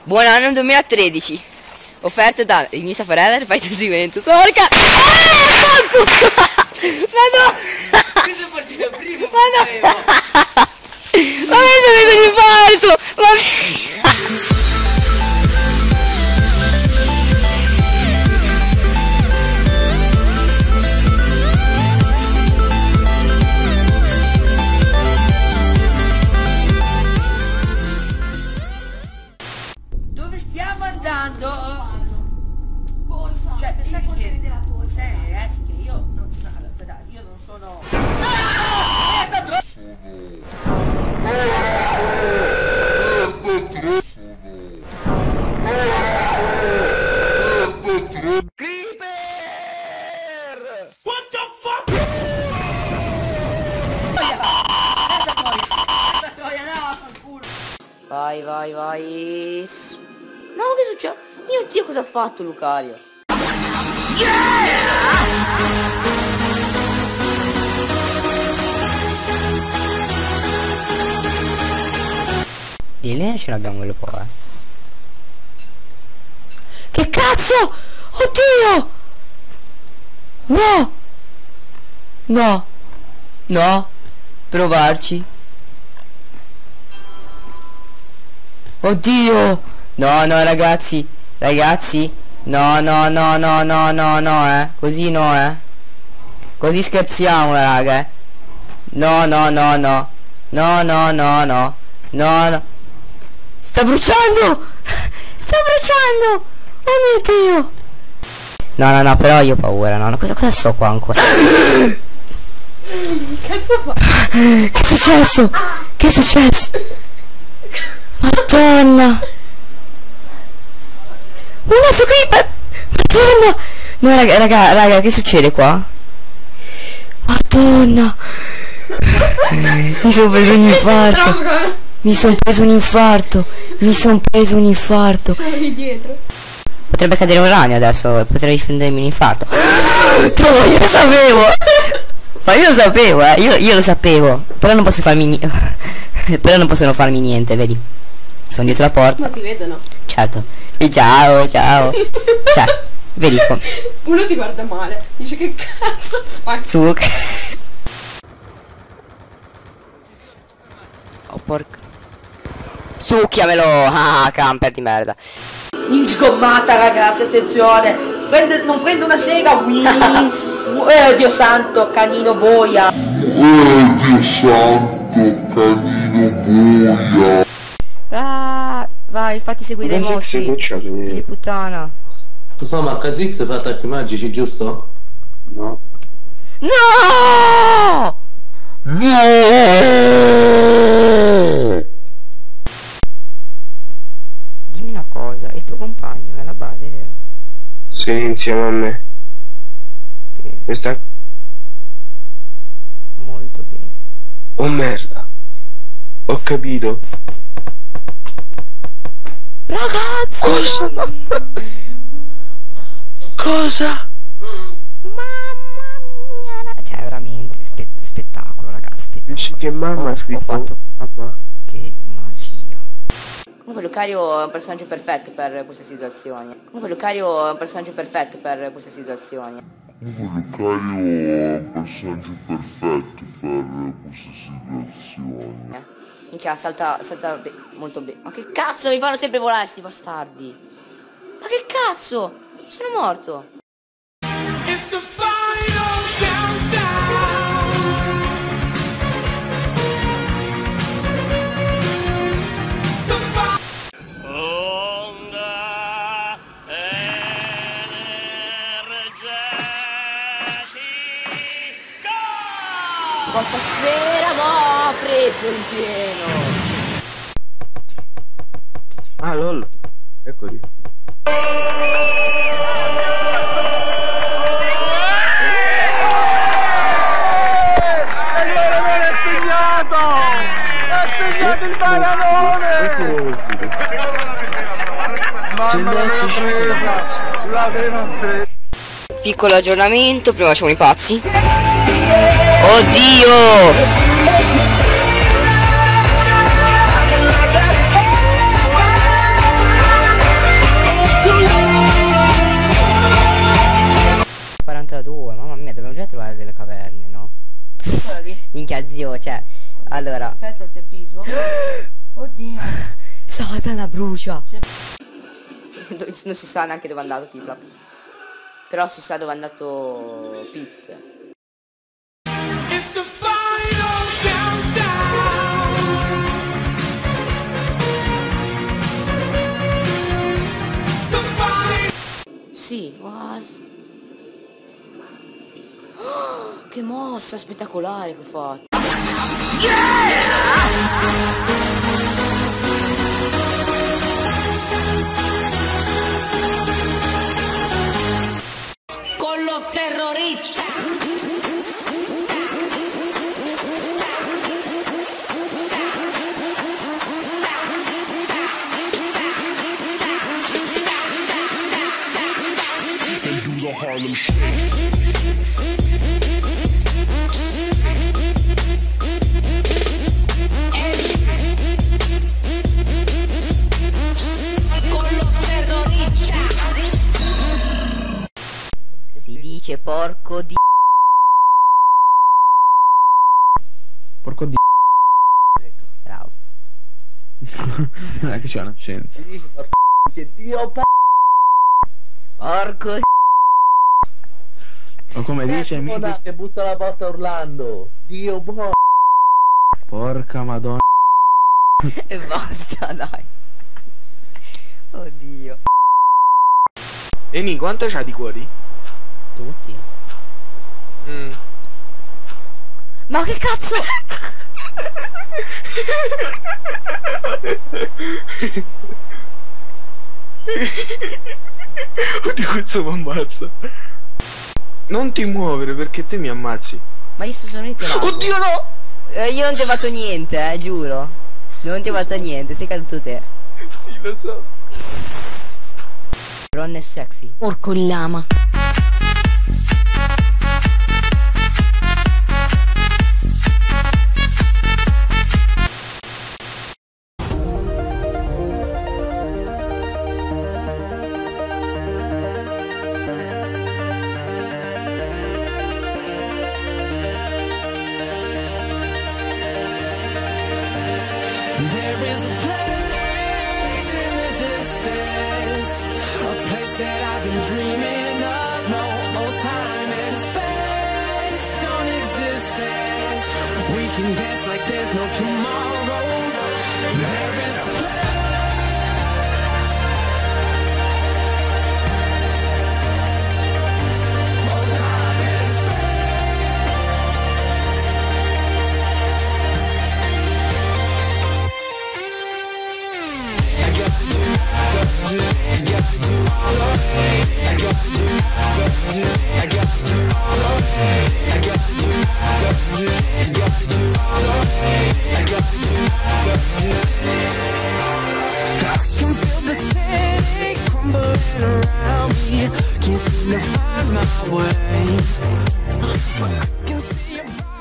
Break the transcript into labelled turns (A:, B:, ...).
A: Buon anno 2013. Offerte da Inisa Forever, fai tu Juventus. Porca! Madonna!
B: Questo è partito prima.
A: Madonna! Ma mi sono preso l'infarto!
B: Dove stiamo andando?
C: Borsa.
B: Cioè, pensate
C: il potere della borsa.
B: ragazzi, che io non, no, dai, io non sono.
A: Vai, vai, vai. No, che succede? Mio Dio, cosa ha fatto Lucario? Di linea ce l'abbiamo quello po', Che cazzo? Oddio! No! No! No! Provarci. Oddio! No, no, ragazzi! Ragazzi! No, no, no, no, no, no, no, Così no, Così scherziamo, raga, No, no, no, no. No, no, no, no. No, no. Sta bruciando! Sta bruciando! Oh mio Dio! No, no, no, però io ho paura, no. Cosa sto qua ancora?
C: Cazzo fa?
A: Che è successo? Che è successo? Madonna! Un altro creeper! Madonna! No, raga, che succede qua? Madonna! Mi sono preso un infarto! Mi sono preso un infarto! Mi sono preso un infarto!
C: Sono dietro.
A: Potrebbe cadere un ragno adesso, potrei difendermi un infarto. No, io lo sapevo! Ma io lo sapevo, io lo sapevo! Però non posso farmi però non possono farmi niente, vedi? Sono dietro la porta.
C: Ma ti vedono.
A: Certo. E ciao, ciao. Cioè, vedi qua.
C: Uno ti guarda male. Dice che cazzo fai?
A: Su. Oh porca. Succhiamelo! Ah, camper di merda.
B: In sgommata, ragazzi, attenzione. Non prende una sega. Dio santo, canino boia.
D: Dio santo, canino boia.
A: Ah, vai, fatti seguire i mostri. Figli di puttana.
E: Insomma, Kha'Zix fa attacchi magici, giusto?
D: No.
A: No!
D: No!
A: Dimmi una cosa, il tuo compagno è alla base, vero?
F: Sì, insieme a me.
A: Bene,
F: Questa.
A: molto bene.
F: Oh merda. Ho capito.
A: Ragazzi!
F: Cosa? Cosa?
A: Mamma mia! Cioè, veramente, spettacolo, ragazzi, spettacolo.
F: Dici che mamma ha scritto?
A: Ho fatto...
F: Mamma.
A: Che magia. Comunque Lucario è un personaggio perfetto per queste situazioni. Comunque Lucario è un personaggio perfetto per queste situazioni.
D: Lucario è un personaggio perfetto per queste situazioni.
A: Minchia, salta molto bene. Ma che cazzo, mi fanno sempre volare sti bastardi? Ma che cazzo? Sono morto.
G: It's the final countdown. Onda energetica.
A: Forza sfera, no, ho preso in pieno.
F: Ah, lol. Eccoli.
G: Segnato il bananone! Mamma l'aveva presa! L'aveva presa!
A: Piccolo aggiornamento, prima facciamo i pazzi. Oddio! Cioè, allora.
B: Perfetto il tempismo. Oddio.
A: Satana brucia. Non si sa neanche dove è andato Kiplap. Però si sa dove è andato Pete. Sì, was. Oh, che mossa spettacolare che ho fatto.
B: Con los terroristas.
A: Si dice porco di...
F: Porco di...
A: Bravo.
F: Non è che c'è una scienza.
E: Che Dio
A: Porco di...
F: O come dice
E: Mona che bussa alla porta urlando. Dio
F: porca madonna.
A: E basta, dai. Oddio.
F: Eni, quanto c'ha di cuori?
A: Tutti. Ma che cazzo?
F: Oddio, questo mi ammazza. Non ti muovere perché te mi ammazzi.
A: Ma io sono ritirato.
F: Oddio no!
A: Io non ti ho fatto niente, giuro. Non ti ho fatto niente, sei caduto te.
F: Sì, lo so.
A: Ron è sexy.
H: Porco il lama.
I: There is a place in the distance, a place that I've been dreaming of. No time and space don't exist, and we can dance like there's no tomorrow. There is a place. I can feel the city crumbling around me. Can't seem to find my way. But I can see your